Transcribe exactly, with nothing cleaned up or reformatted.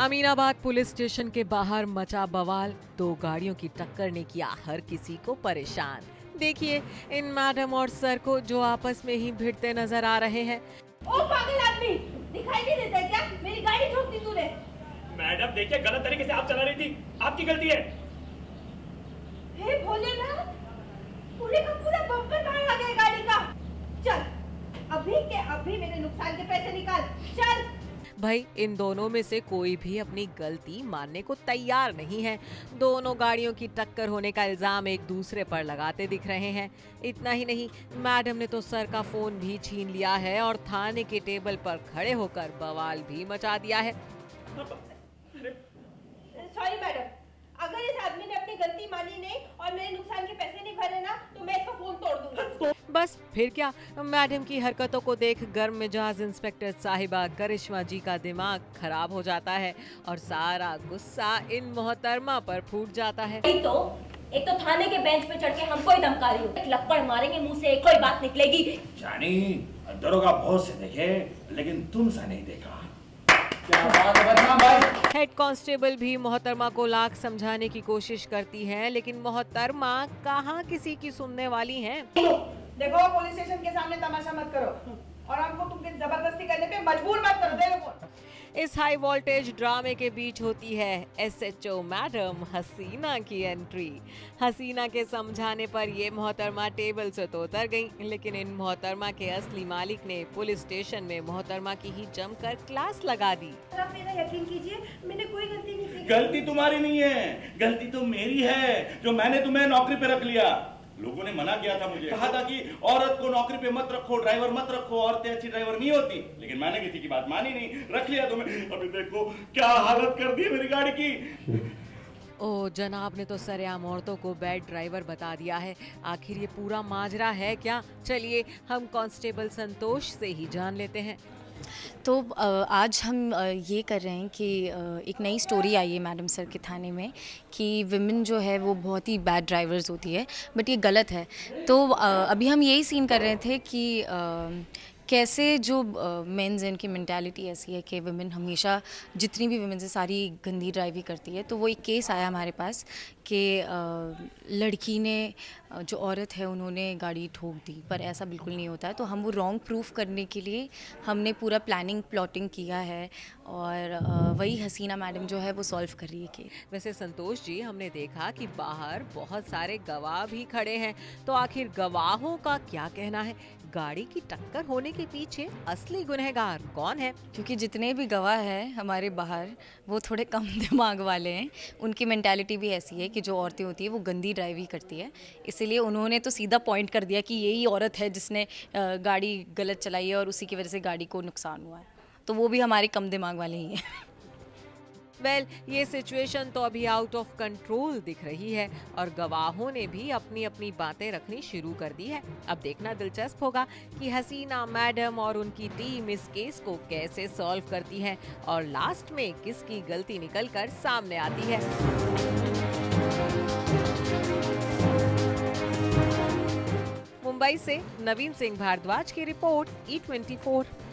Aminabad police station के बाहर मचा बवाल। दो गाड़ियों की टक्कर ने किया हर किसी को परेशान। देखिए इन मैडम और सर को जो आपस में ही भिड़ते नजर आ रहे हैं। ओ पागल आदमी, दिखाई नहीं देता क्या? मेरी गाड़ी ठोक दी तूने। मैडम देखिए, गलत तरीके से आप चला रही थी, आपकी गलती है। हे भोलेनाथ, पूरे का पूरा बम्पर बाहर आ गया गाड़ी का। चल अभी के अभी मेरे नुकसान के पैसे निकाल, चल। भाई इन दोनों में से कोई भी अपनी गलती मानने को तैयार नहीं है। दोनों गाड़ियों की टक्कर होने का इल्जाम एक दूसरे पर लगाते दिख रहे हैं। इतना ही नहीं, मैडम ने तो सर का फोन भी छीन लिया है और थाने के टेबल पर खड़े होकर बवाल भी मचा दिया है। सॉरी मैडम, अगर इस आदमी ने अपनी गलती मानी नहीं और मेरे नुकसान के पैसे नहीं भरे ना तो मैं इसका फोन तोड़ दूंगा। बस फिर क्या, मैडम की हरकतों को देख गर्म मिजाज इंस्पेक्टर साहिबा करिश्मा जी का दिमाग खराब हो जाता है और सारा गुस्सा इन मोहतरमा पर फूट जाता है। तो एक तो थाने के बेंच पे चढ़ के हमको ही धमका रही हो, एक लपड़ मारेंगे मुंह से कोई बात निकलेगी। जानी दरोगा बहुत से देखे लेकिन तुमसे नहीं देखा। क्या बात है बदनाम भाई। हेड कांस्टेबल भी मोहतरमा को लाख समझाने की कोशिश करती है, लेकिन मोहतरमा कहाँ किसी की सुनने वाली हैं। देखो पुलिस स्टेशन के सामने तमाशा मत करो और हमको तुमके जबरदस्ती करने पे मजबूर मत करो। दे लो। इस हाई वोल्टेज ड्रामे के बीच होती है एसएचओ मैडम हसीना की एंट्री। हसीना के समझाने पर ये मोहतरमा टेबल से तो उतर गई, लेकिन इन मोहतरमा के असली मालिक ने पुलिस स्टेशन में मोहतरमा की ही जमकर क्लास लगा दी। आप मेरा यकीन कीजिए, मैंने कोई गलती नहीं की। गलती तुम्हारी नहीं है, गलती तो मेरी है जो मैंने तुम्हें नौकरी पे रख लिया। लोगों ने मना किया था, मुझे कहा था कि औरत को नौकरी पे मत रखो, ड्राइवर मत रखो, औरतें अच्छी ड्राइवर नहीं होती, लेकिन मैंने किसी की बात मानी नहीं, रख लिया तुम्हें। अभी देखो क्या हालत कर दी मेरी गाड़ी की। ओ जनाब ने तो सरेआम औरतों को बैड ड्राइवर बता दिया है। आखिर ये पूरा माजरा है क्या? चलिए हम कांस्टेबल संतोष से ही जान लेते हैं। तो आज हम ये कर रहे हैं कि एक नई स्टोरी आई है मैडम सर के थाने में कि विमेन जो है वो बहुत ही बैड ड्राइवर्स होती है, बट ये गलत है। तो अभी हम यही सीन कर रहे थे कि कैसे जो मेंस इनकी मेंटालिटी ऐसी है कि विमेन हमेशा, जितनी भी विमेन से सारी गंदी ड्राइविंग करती है। तो वो एक केस आया हमारे पास कि लड़की ने, जो औरत है उन्होंने गाड़ी ठोक दी, पर ऐसा बिल्कुल नहीं होता है। तो हम वो रॉन्ग प्रूफ करने के लिए हमने पूरा प्लानिंग प्लॉटिंग किया है और वही हसीना मैडम जो है वो सॉल्व कर रही है केस। वैसे संतोष जी, हमने देखा कि बाहर बहुत सारे गवाह भी खड़े हैं, तो आखिर गवाहों का क्या कहना है? गाड़ी की टक्कर होने के पीछे असली गुनहगार कौन है? क्योंकि जितने भी गवाह हैं हमारे बाहर वो थोड़े कम दिमाग वाले हैं। उनकी मेंटालिटी भी ऐसी है कि जो औरतें होती है वो गंदी ड्राइविंग करती है, इसीलिए उन्होंने तो सीधा पॉइंट कर दिया कि यही औरत है जिसने गाड़ी गलत चलाई है और उसी की वजह से गाड़ी को नुकसान हुआ है। तो वो भी हमारे कम दिमाग वाले ही हैं। वेल well, ये सिचुएशन तो अभी आउट ऑफ कंट्रोल दिख रही है और गवाहों ने भी अपनी अपनी बातें रखनी शुरू कर दी है। अब देखना दिलचस्प होगा कि हसीना मैडम और उनकी टीम इस केस को कैसे सॉल्व करती है और लास्ट में किसकी गलती निकलकर सामने आती है। मुंबई से नवीन सिंह भारद्वाज की रिपोर्ट, ई ट्वेंटी फोर।